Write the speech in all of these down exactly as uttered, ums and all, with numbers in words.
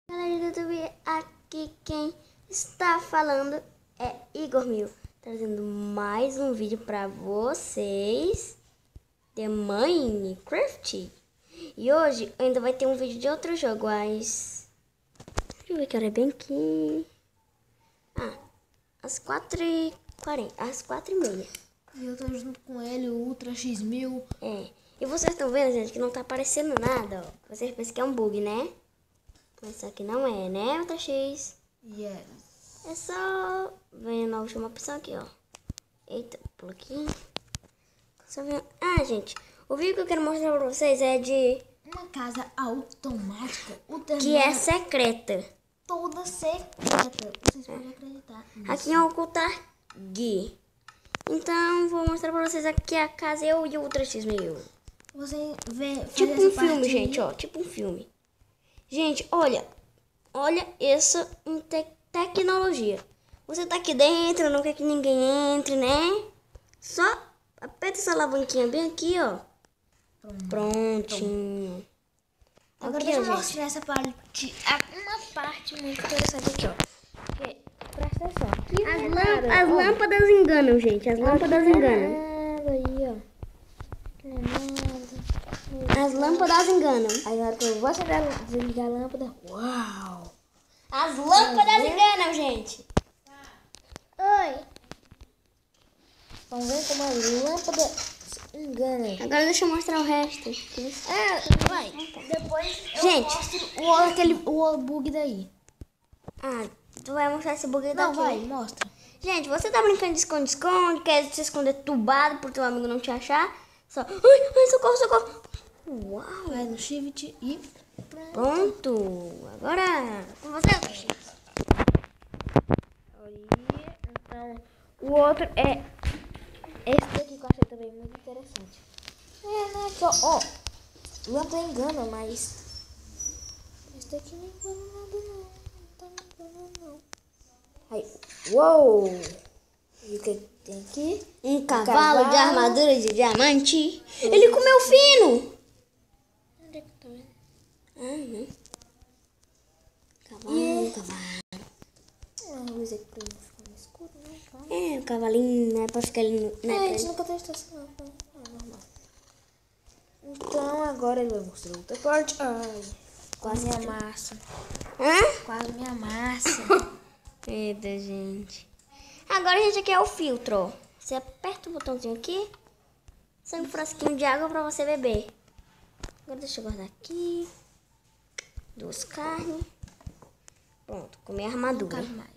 Galera do YouTube, aqui quem está falando é Igor Mil, trazendo mais um vídeo pra vocês de Minecraft. E hoje ainda vai ter um vídeo de outro jogo, mas... deixa eu ver que hora é bem aqui. Ah, às quatro e quarenta, às quatro e meia. E eu tô junto com ele, o Ultra X mil. É, e vocês estão vendo, gente, que não tá aparecendo nada, ó. Vocês pensam que é um bug, né? Mas isso aqui não é, né, Ultra X? Yes. É só ver na última opção aqui, ó. Eita, pula aqui. Só ver... Ah, gente, o vídeo que eu quero mostrar pra vocês é de... uma casa automática. Ultra que é secreta. toda secreta. Vocês podem acreditar nisso. Aqui é ocultar Gui. Então, vou mostrar pra vocês aqui a casa eu e o Ultra X mil. Você vê... Tipo essa um filme, parte gente, aí. ó. Tipo um filme. Gente, olha. Olha essa te tecnologia. Você tá aqui dentro, não quer que ninguém entre, né? Só aperta essa alavanquinha bem aqui, ó. Pronto. Prontinho. Agora Aqui, deixa ó, eu gente. mostrar essa parte. Uma parte muito interessante aqui, ó. Que, presta atenção. Aqui As, não é lâmp nada, as ó. lâmpadas enganam, gente. As lâmpadas Aqui não é enganam. nada aí, ó. Aqui não é nada. As lâmpadas enganam. Aí na hora que eu vou acender, a- desligar a lâmpada. Uau! As lâmpadas enganam, gente. Oi! Vamos ver como a lâmpada se engana. Agora deixa eu mostrar o resto. É, vai. Depois eu Gente. mostro o, aquele, o bug daí. Ah, tu vai mostrar esse bug Não, daqui. vai, mostra. Gente, você tá brincando de esconde-esconde, quer se esconder tubado pro teu amigo não te achar? Só, ai, ai, socorro, socorro. Uau. Vai no shift e... Pronto. Agora, com você, X. Aí, então, o outro é esse daqui que eu achei também muito interessante. É, né, que ó, ó, lâmpada engana, mas esse daqui não engana nada não, não tá me enganando não. Aí, uou! E o que tem aqui? Um cavalo, cavalo. de armadura de diamante. Ele comeu fino. Onde é que tá vendo? Ah, não. Cavalo, cavalo. Ah, a luz aqui pra não ficar no escuro, né? Calma. É, o cavalinho, não é pra ficar ali no... É, a gente nunca testou essa lâmpada. Ah, normal. Então, agora ele vai mostrar outra parte. Ai, quase minha massa. Hã? Quase minha massa. Eita, gente. Agora, gente, aqui é o filtro, ó. Você aperta o botãozinho aqui, sai um frasquinho de água pra você beber. Agora deixa eu guardar aqui. Duas carnes. Pronto, comer a Não armadura. cabe mais.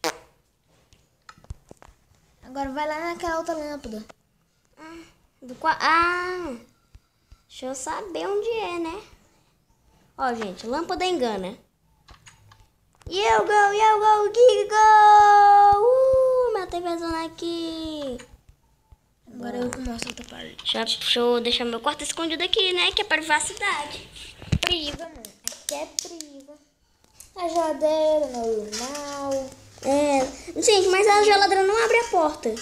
Agora vai lá naquela outra lâmpada. Do qua... Ah! Deixa eu saber onde é, né? Ó, gente, lâmpada engana. You go, you go, Gig go! Uh, matei a zona aqui. Agora eu que mostro outra parte. Já, deixa eu deixar meu quarto escondido aqui, né? Que é privacidade. Priva, mano. Aqui é priva. A geladeira normal. É, gente, mas a geladeira não abre a porta.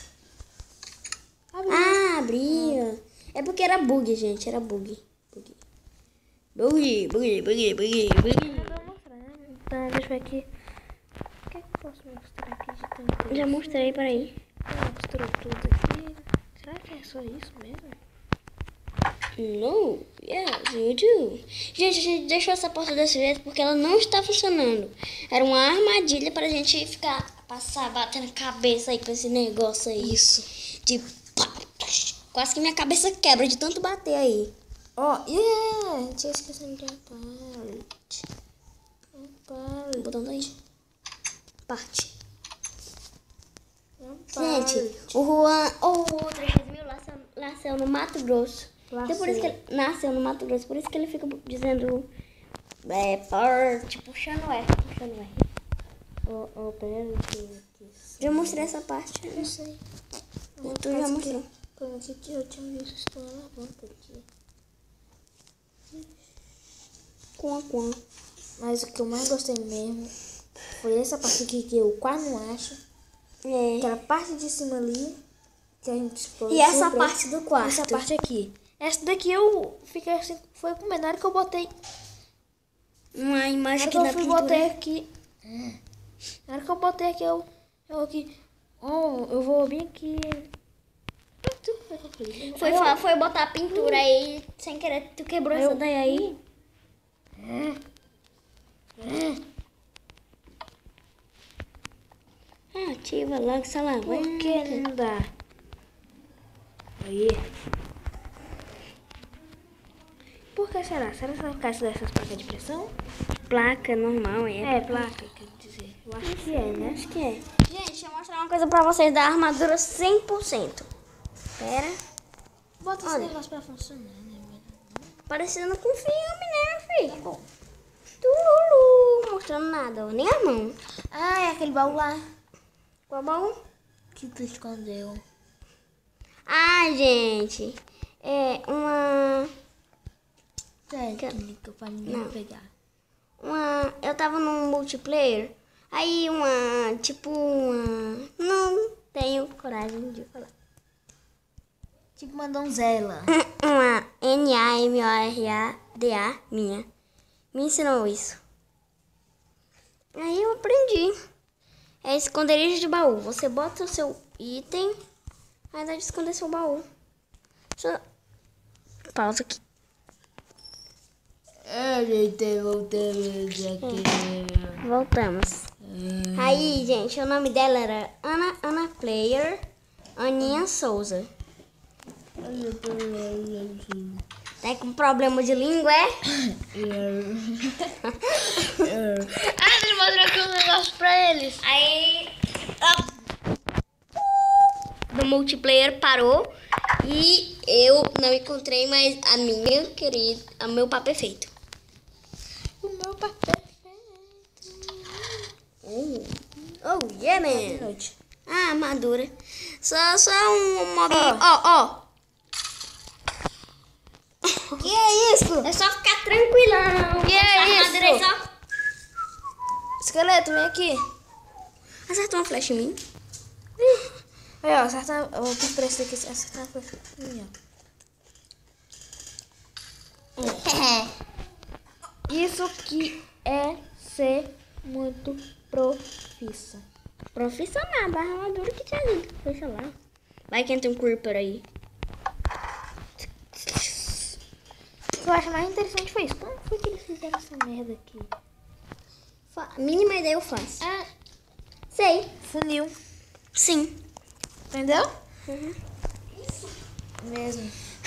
Abre. Ah, abria. É porque era bug, gente. Era bug. Bug, bug, bug, bug, bug, bug. Eu vou mostrar, né? Então, deixa eu ver aqui. O que é que eu posso mostrar aqui de tão interessante? Já mostrei, peraí. Já mostrou tudo aqui. Será que é só isso mesmo? No, yes, you do. Gente, a gente deixou essa porta desse jeito porque ela não está funcionando. Era uma armadilha pra gente ficar, passar, batendo a cabeça aí com esse negócio aí. Isso. De pá, quase que minha cabeça quebra de tanto bater aí. Ó, oh, yeah! Tinha esquecido de uma parte. Uma parte. Botando aí. Parte. Uma Gente, parte. o Juan, ou o Ultra X mil nasceu, nasceu no Mato Grosso. Nasceu. Então por isso que ele nasceu no Mato Grosso, por isso que ele fica dizendo é, parte, puxando R, puxando R. Ó, ó, pera aqui. Já mostrei essa parte. Eu sei. Tu já mostrou. Quando aqui que eu tinha visto uma alavanca aqui. Com com. Mas o que eu mais gostei mesmo foi essa parte aqui que eu quase não acho. É. Aquela parte de cima ali que a gente explorou. E essa sempre. parte do quarto. Essa parte aqui. Essa daqui eu fiquei assim, foi com menor que eu botei uma imagem aqui Na da hora que eu pintura. botei aqui. Na hora que eu botei aqui, eu. Eu aqui. Oh, eu vou vir aqui. Foi, Aí eu- fa- foi botar a pintura aí, sem querer, tu quebrou Aí essa eu- daí aí. Ah, ativa logo essa Por alavanca. que não dá? Aí. Por que será? Será que é por causa dessas placas de pressão? Placa normal, é. É, placa, quer dizer. Eu acho que é, né? Acho que é. Gente, deixa eu mostrar uma coisa pra vocês da armadura cem por cento. Pera. Bota esse Olha. negócio pra funcionar, né? Parecendo com filme, né, filho? Tá bom. Tururu. Mostrando nada, ó. Nem a mão. Ah, é aquele baú lá Qual bom? que tu escondeu. Ah, gente. É uma... Técnica pra ninguém Não. pegar. Uma... Eu tava num multiplayer. Aí uma... Tipo uma... Não tenho coragem de falar. Tipo uma donzela. Uma N A M O R A D A minha. Me ensinou isso. Aí eu aprendi. É esconderijo de baú. Você bota o seu item. Aí dá de esconder seu baú. Só... Pausa aqui. É, gente, voltamos aqui. Voltamos. Aí, gente, o nome dela era Ana, Ana Player, Aninha Souza. Tá com problema de língua, é? Ah, ele mostrou aqui um negócio pra eles. Aí, do multiplayer parou e eu não encontrei mais a minha querida, o meu papo perfeito. O meu papel. Oh, oh yeah, man. Noite. Ah, armadura. Só, só um mob. Ó, ó. Que é isso? É só ficar tranquilão. Que é Essa armadura aí isso? só... Esqueleto, vem aqui. Acertou uma flecha em mim. Aí, ó, acerta. Eu vou por esse aqui, acertar uma coisa. Isso que é ser muito profissa. Profissional, da armadura que tinha ali. Deixa lá. Vai que entra um creeper aí. O que eu acho mais interessante foi isso. Como foi que eles fizeram essa merda aqui? Fa- Mínima ideia eu faço. Ah, Sei. funil. Sim. Entendeu? Uhum. Mesmo.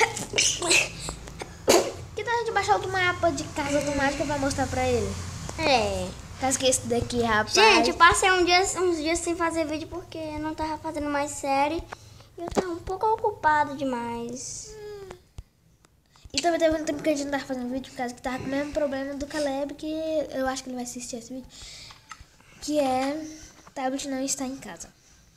Que tal a gente baixar outro mapa de casa automática pra mostrar pra ele? É. Caso que esse daqui, rapaz. Gente, eu passei um dia, uns dias sem fazer vídeo porque eu não tava fazendo mais série. E eu tava um pouco ocupado demais. E também teve um tempo que a gente não tava fazendo vídeo por causa que tava com o mesmo problema do Caleb, que eu acho que ele vai assistir esse vídeo. Que é tablet não está em casa.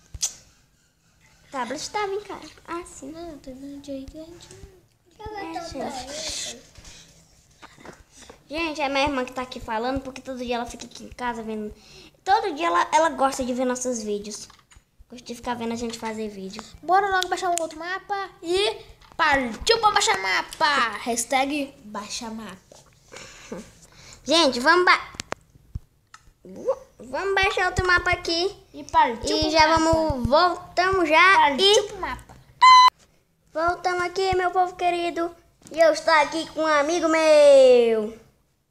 O tablet estava em casa. Ah, sim. Não, teve um dia aí que a gente. É, gente. Gente, é minha irmã que tá aqui falando, porque todo dia ela fica aqui em casa vendo. Todo dia ela, ela gosta de ver nossos vídeos. Gosta de ficar vendo a gente fazer vídeo. Bora logo baixar um outro mapa e partiu pra baixar mapa. Hashtag baixa mapa. Gente, vamos ba... Vamos baixar outro mapa aqui. E partiu E pro já mapa. vamos, voltamos já. Partiu E pro mapa. voltamos aqui, meu povo querido. E eu estou aqui com um amigo meu.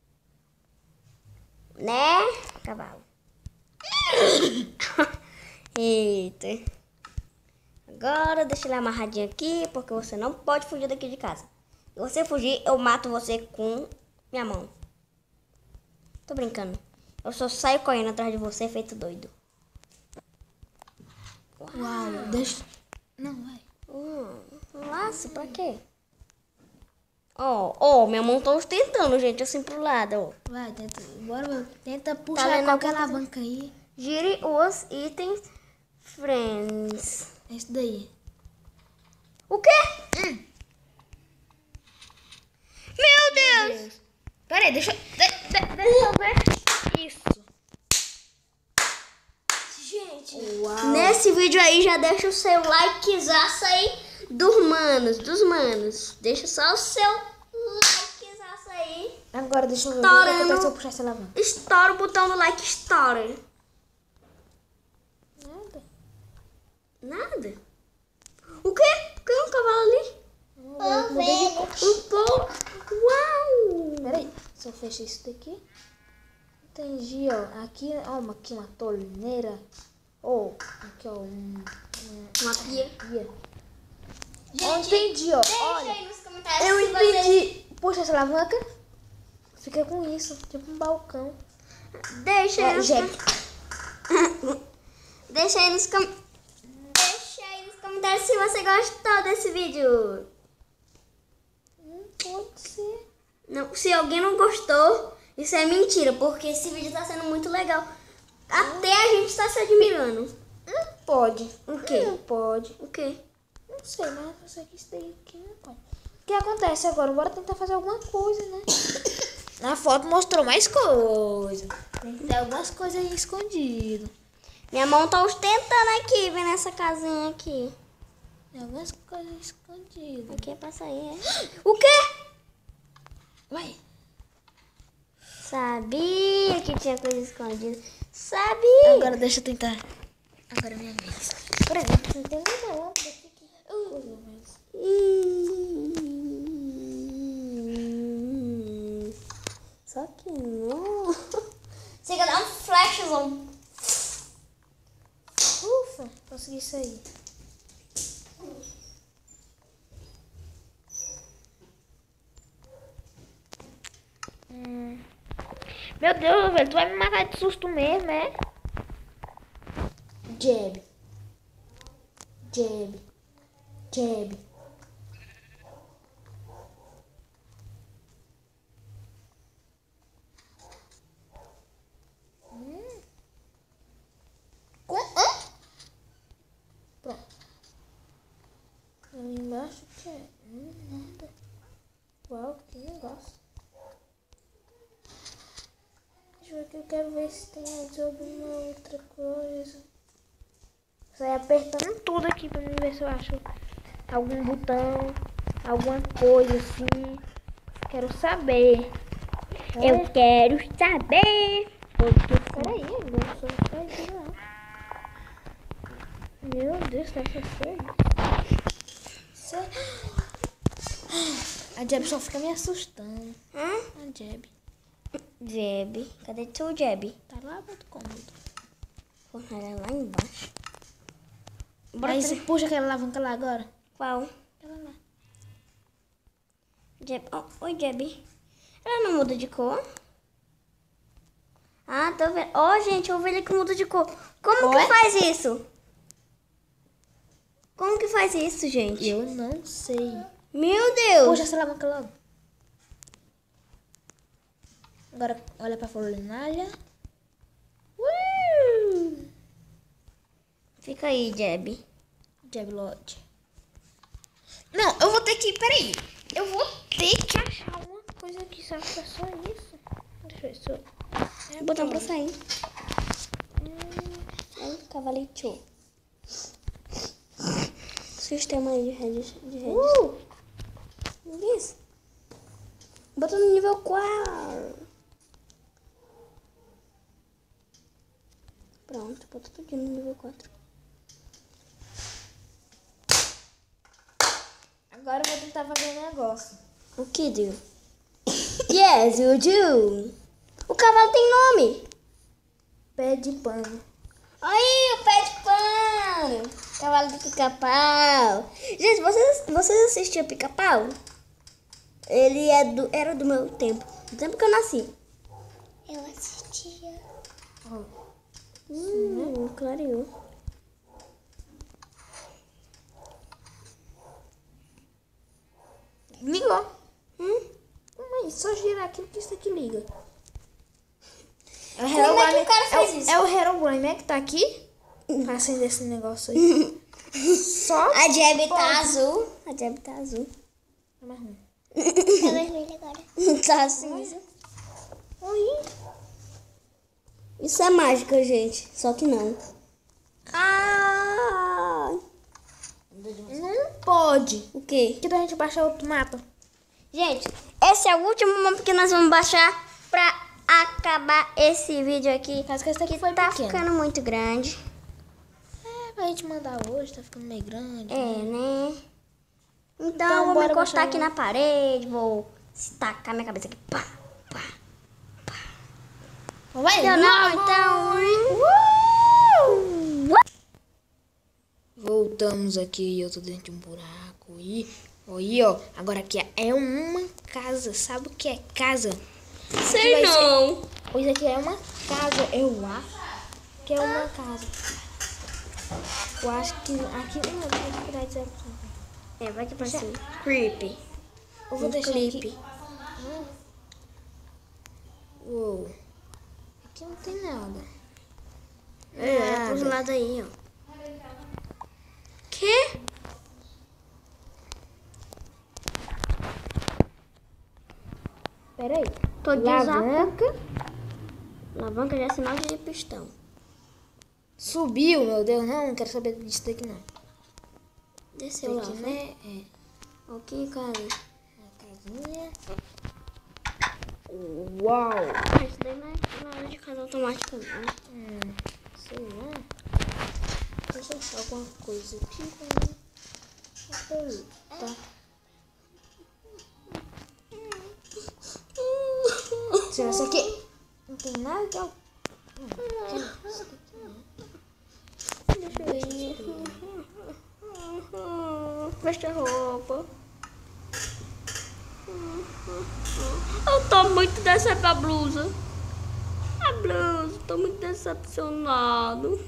Né, cavalo? Eita. Agora deixa ele amarradinho aqui, porque você não pode fugir daqui de casa. Se você fugir, eu mato você com minha mão. Tô brincando. Eu só saio correndo atrás de você, feito doido. Uau, deixa. Não, vai. Hum, laço, pra quê? Ó, ó, minha mão tá ostentando, gente, assim pro lado, ó. Vai, tenta. Bora, meu. Tenta puxar lendo qualquer alguma coisa? alavanca aí. Gire os itens friends. É isso daí. O quê? Meu Deus! Pera aí, deixa, de, de, deixa eu ver. Isso. Gente. Uau. Nesse vídeo aí, já deixa o seu likezaço aí dos manos, dos manos. Deixa só o seu likezaço aí. Agora deixa eu ver o que acontece se eu puxar essa alavanca. Estoura o botão do like, estoura. Nada. Nada? O quê? Tem um cavalo ali? Ovelha. Um pouco. Uau! Peraí, se eu fechar isso daqui. Entendi, ó. Aqui, ó, aqui uma torneira. Ou, aqui, ó, um, um, Uma pia. pia. Ó, entendi, ó. Deixa Olha, aí nos comentários eu se você... entendi. Puxa essa alavanca. Fica com isso, tipo um balcão. Deixa aí É, nos gente. com... Deixa aí nos com... Deixa aí nos comentários se você gostou desse vídeo. Não pode ser. Não, se alguém não gostou, isso é mentira, porque esse vídeo tá sendo muito legal. Até a gente tá se admirando. Não pode. O quê? Não pode. O quê? Não sei, mas eu sei que isso daí aqui não pode. O que acontece agora? Bora tentar fazer alguma coisa, né? Na foto mostrou mais coisa. Tem que ter algumas coisas aí escondidas. Minha mão tá ostentando aqui, vendo essa casinha aqui. Tem algumas coisas escondidas. Aqui é pra sair, é? O quê? Vai. Sabia que tinha coisa escondida. Sabia. Agora deixa eu tentar. Agora é minha vez. Por exemplo, não tem nenhuma lâmpada aqui. Que coisa mais. Hum, Só que não. Você quer dar um flashzão. Ufa, consegui sair. Hum. Meu Deus, velho, tu vai me matar de susto mesmo, é? Jab. Jab. Jab. Hum. Com... Hã? Pronto. Ali embaixo que é? Hum, nada. Uau, que negócio. Deixa eu ver que eu quero ver se tem mais alguma outra coisa. Sai apertando tudo aqui pra mim ver se eu acho algum botão, alguma coisa assim. Quero saber. É. Eu quero saber. Porque, peraí, agora só vai sair lá. Meu Deus, tá feio. A Jeb só fica me assustando. Hã? A Jeb. Jeb. Cadê seu Jeb? Tá lá no cômodo. Pô, ela é lá embaixo. Bora Aí tra- você puxa aquela alavanca lá agora. Qual? Ela lá. Jeb. Oh, oi, Jeb. Ela não muda de cor? Ah, tô vendo. Ó, oh, gente, eu vi ele que muda de cor. Como Oi? que faz isso? Como que faz isso, gente? Eu não sei. Meu Deus. Puxa essa alavanca logo. Agora olha pra fornalha. Uh! Fica aí, Jeb. Jeb Lodge. Não, eu vou ter que... Peraí. Eu vou ter que achar uma coisa aqui. Será que é só isso? Deixa eu ver se eu... É Botão pra bom. sair. Hum, Ai, cavalete. Sistema aí de redes. De redes. Uh! Isso. Bota no nível quatro. Pronto, bota tudo no nível quatro. Agora eu vou tentar fazer um negócio. O que deu? Yes, you do. O cavalo tem nome. Pé de pano. Aí, o pé de pano. Cavalo do pica-pau. Gente, vocês, vocês assistiam pica-pau? Ele é do, era do meu tempo. Do tempo que eu nasci. Eu assistia. Ó. Hum, clareou. Ligou. Hum? Mas só girar aquilo que isso aqui liga. É o Como é que o cara é faz o- isso? É o Herobrine, né? Que tá aqui. Pra acender esse negócio aí. Só A Jeb tá pode. azul. A Jeb tá azul. É marrom. Tá vermelho agora. Tá cinza. Oi. Isso é mágica, gente. Só que não. Ah! Não pode. O quê? Que da gente baixar outro mapa. Gente, é esse é o último mapa que nós vamos baixar pra acabar esse vídeo aqui. Caso que esse daqui foi Tá pequeno. ficando muito grande. É, pra gente mandar hoje, tá ficando meio grande. É, né? Então, Então, eu vou me bora encostar baixar aqui o- na parede, vou tacar minha cabeça aqui. Pá, pá. Vai, Deu não, então. Uh! Voltamos aqui, eu tô dentro de um buraco. E aí, ó, agora aqui é uma casa. Sabe o que é casa? Sei vai ser- não. Isso aqui é uma casa, eu acho que é uma casa. Eu acho que aqui não, tem que tirar de zero por cento. É, vai aqui pra cima. Creepy. Eu vou Um deixar clipe. aqui. Uou. Aqui não tem nada. É, é pros Nada. lados aí, ó. Que? Pera aí. Tô Alavanca. Alavanca já é sinal de pistão. Subiu, meu Deus. Não, não quero saber disso daqui não. Desceu lá, Isso aqui, né? né? É. Ok, cara. Uma casinha. Uau. Ah, isso daí não é nada de casa automática, não. Hum, sei lá. Deixa eu achar alguma coisa aqui. Né? Tá. Será isso aqui? Não tem nada que eu... Deixa eu ver. Veste a roupa. Eu tô muito decepcionado. A blusa. A blusa. Tô muito decepcionado.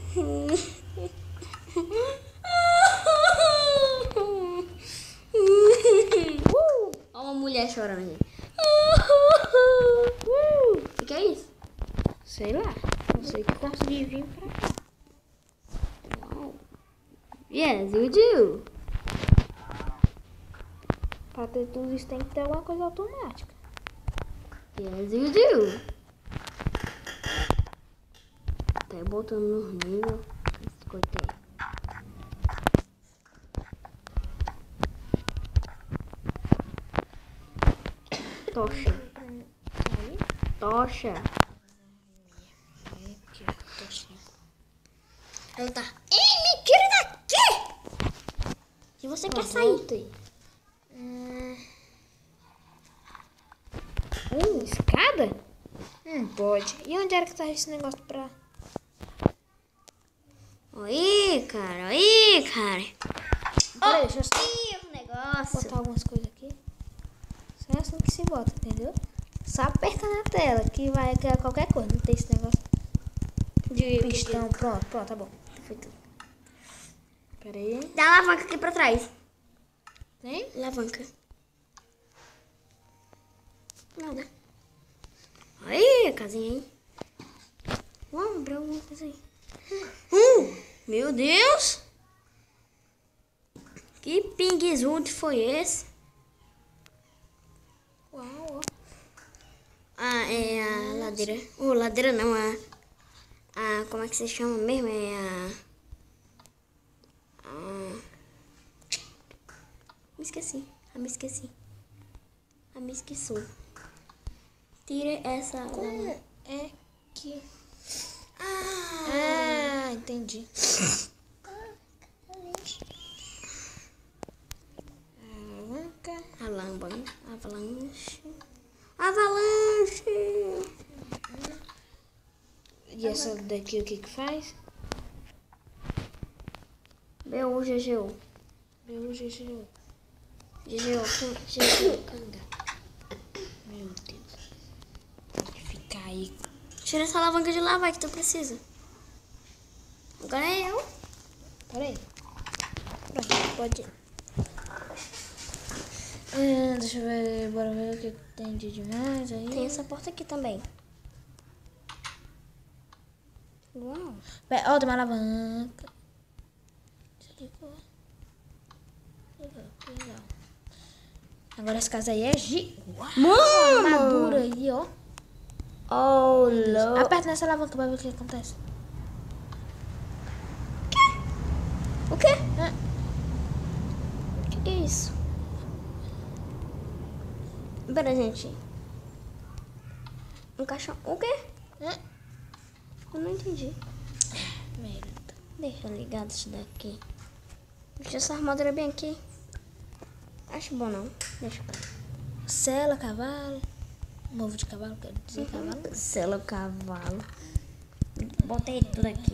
Uh, Olha uma mulher chorando aí. O que é isso? Sei lá. Não sei que consegui vir pra cá. Wow. Yes, you do. Pra ter tudo isso tem que ter alguma coisa automática. Yes, you do. Tá botando nos níveis. Escutei. Tocha. Aí. Tocha. Aí aqui, ó. Tochinha. Ela tá. Ei, me tira daqui! Se você quer sair. Voltei. Hum. Hum, escada? Não pode. E onde era que tá esse negócio pra... Aí, cara. Aí, cara. Peraí, deixa eu só Ih, o negócio. botar algumas coisas aqui. Só é assim que se bota, entendeu? Só aperta na tela que vai criar qualquer coisa. Não tem esse negócio De pistão. Pronto, pronto, tá bom. Foi tudo. Pera aí. Dá a alavanca aqui pra trás. Tem? Alavanca. Nada. Aí, a casinha aí. Vamos abrir alguma coisa aí. Hum, meu Deus! Que pinguizunde foi esse? Uau, ó. Ah, é a ladeira. Oh, ladeira não, a... a... Como é que se chama mesmo? É a... a... Me esqueci. Ah, me esqueci. Ah, me esqueci. Tira essa... Como é que... Ah, Ah, entendi. Alavanca. Alavanca. Avalanche. Avalanche! E essa daqui o que que faz? B U G G U. B U G G U. G G U. G G U. Canga. Meu Deus. Tem que ficar aí. Tira essa alavanca de lá, vai, que tu precisa. Agora é eu. Pera aí. Pronto, pode ir. Ah, deixa eu ver, bora ver o que tem de demais aí. Tem essa porta aqui também. Uau. Vé- Ó, tem uma alavanca. Desligou. Legal, legal. Agora essa casa aí é gi... Uau, Mano! armadura aí, ó. Oh, louco. Aperta nessa alavanca pra ver o que acontece. O quê? Ah, O que, que é isso? Pera, gente. Um caixão. O quê? Hã? Eu não entendi. Merda. Deixa ligado isso daqui. Deixa essa armadura bem aqui. Acho bom não. Deixa pra lá. Sela, cavalo. Um ovo de cavalo, quero dizer cavalo. Sela o cavalo. Botei tudo aqui.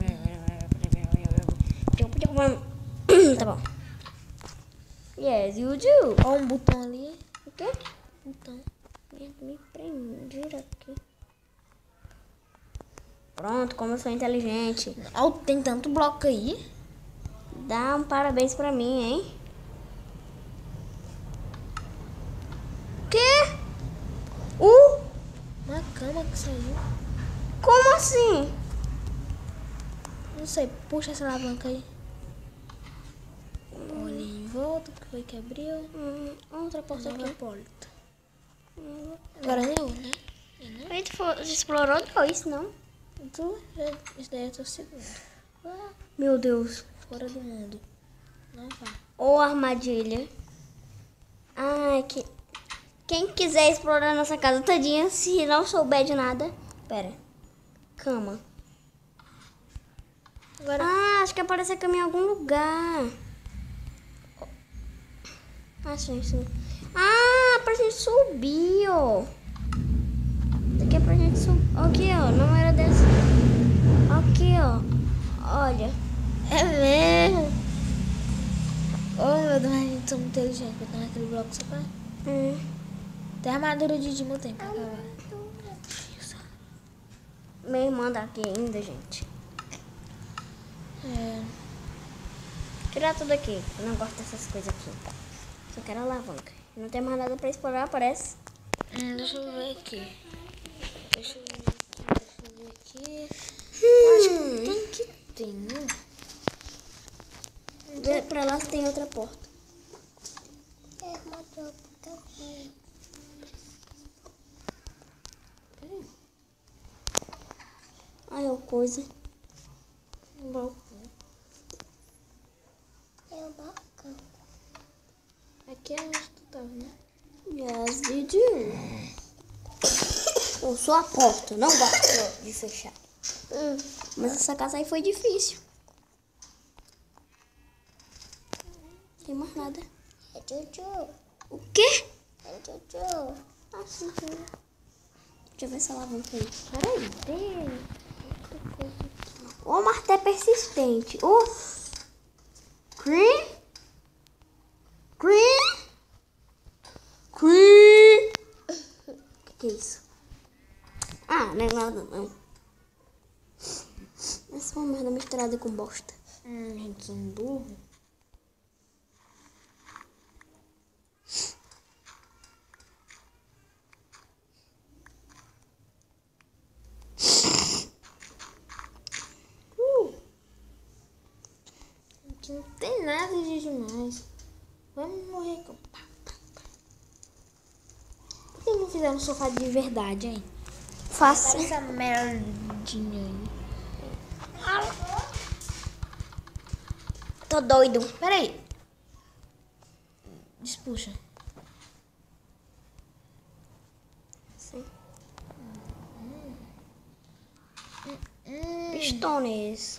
Tá bom. Yes, you do. Ó um botão ali. O quê? Botão. Me prenderam aqui. Pronto, como eu sou inteligente. Ó, tem tanto bloco aí. Dá um parabéns pra mim, hein? Quê? Uh? Uma cama que saiu. Como assim? Não sei, puxa essa alavanca aí. Olha em volta, o que foi que abriu? Hum, outra porta Nova aqui. porta. Agora não, né? É, não? A gente for- explorou dois, não? Tu, já, esse daí é teu segundo. Meu Deus. Fora do mundo. Não vá. Ou armadilha. Ai, que... Quem quiser explorar nossa casa todinha, se não souber de nada... Pera. Cama. Agora, Ah, acho que apareceu cama em algum lugar. Ah, gente. Ah, pra gente subir, ó. Isso aqui é pra gente subir. Aqui, ó. Não era dessa. Aqui, ó. Olha. é mesmo. Oh, meu Deus, a gente é muito inteligente. Botar naquele bloco só pra... Hum. Até a armadura de Dimo tem pra acabar. Minha irmã tá aqui ainda, gente. É. Tirar tudo aqui. Eu não gosto dessas coisas aqui. Só quero alavanca. Não tem mais nada pra explorar, parece. Hum, deixa eu ver aqui. Deixa eu ver aqui. Deixa eu ver aqui. Eu acho que tem que ter, né? Vê pra lá se tem outra porta. É uma droga também. Peraí. Ai, ó, coisa. Um balcão. É um balcão. Aqui é onde tu tava, né? Yes, you do. Eu sou a porta, não gosto de fechar. Hum, mas essa casa aí foi difícil. Não tem mais nada. É Juju. O quê? É Juju. Ah, sim, sim. Deixa eu ver essa alavanca aí. Peraí, tem. O martelo é persistente. O Green. Green. Green. O que, que é isso? Ah, não é nada não. É só uma merda misturada com bosta. Hum, gente, são burro. Aqui não tem nada de demais. Vamos morrer com... Por que não fizeram um sofá de verdade, hein? Faça. Essa merdinha aí. Tô doido. Peraí. Despuxa. Sim. Hum. Pistones.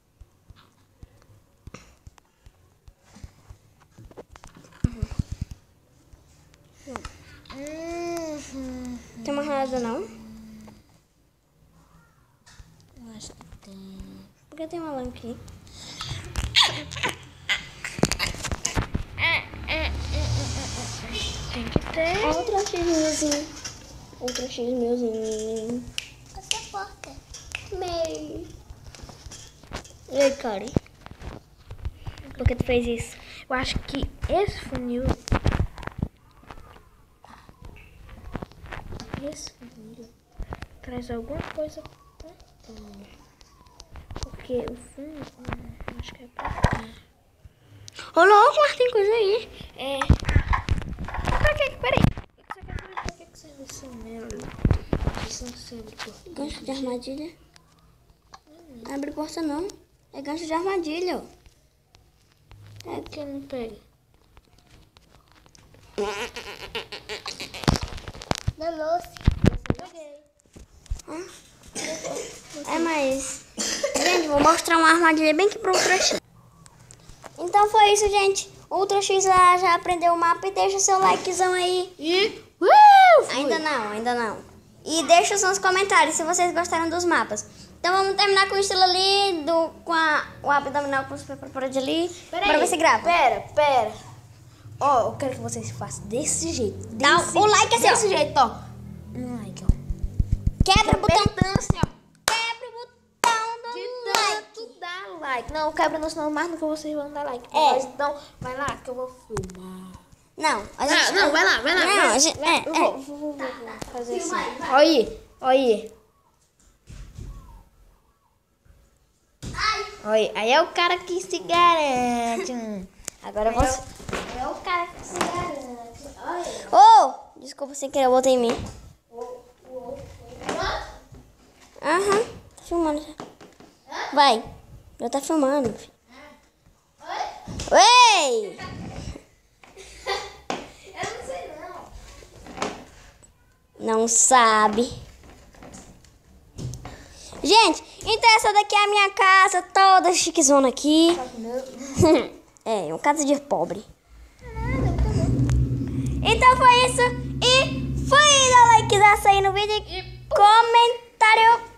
Uhum. Tem mais nada não? Eu acho que tem. Por que tem uma lã aqui? Tem que ter. Outra X-milzinho. Outra X-milzinho. Essa porta. Meio. E aí, Cari? Por que tu fez isso? Eu acho que esse funil. Esse funil traz alguma coisa pra cá. Porque o fundo. hum, Acho que é pra cá. Ô, louco, mas tem coisa aí. É. Pra que? Peraí. Eu só quero saber pra que que serve esse merda. Isso não serve por Gancho de armadilha. Não abre porta não. É gancho de armadilha, ó. Por que não pega? Danou-se. É, mas... Gente, vou mostrar uma armadilha bem que pro Ultra X. Então foi isso, gente. O Ultra X já, já aprendeu o mapa e deixa seu likezão aí. E... Uh, Ainda não, ainda não. E deixa nos comentários se vocês gostaram dos mapas. Então vamos terminar com o estilo ali, do, com a, o abdominal com os por de ali. Pera Bora aí. ver se grava. Pera, pera. Ó, eu quero que vocês façam desse jeito. Dá Desse, o like assim, ó. Desse jeito, ó. Um like, ó. Quebra o botão. Apertando assim, ó. Quebra o botão do De like. tanto dar like. Não, quebra no sinal mais do que vocês vão dar like. É. Mas, então, vai lá que eu vou filmar. Não, a gente... Não, não, vai lá, vai lá. Não, vai. a gente... É, Eu é. vou, vou, vou, vou, vou fazer assim. Olha aí, olha aí. Olha aí, aí é o cara que se garante. Hum. Agora você... É o cara que se garante. Olha. Oh, desculpa sem querer, eu botei em mim. Aham, tá filmando já. Vai, já tá filmando, filho. Oi! Eu não sei não. Não sabe. Gente, então essa daqui é a minha casa, toda chiquezona aqui. É, uma casa de pobre. Então foi isso. E foi, dá like aí no vídeo e comentário.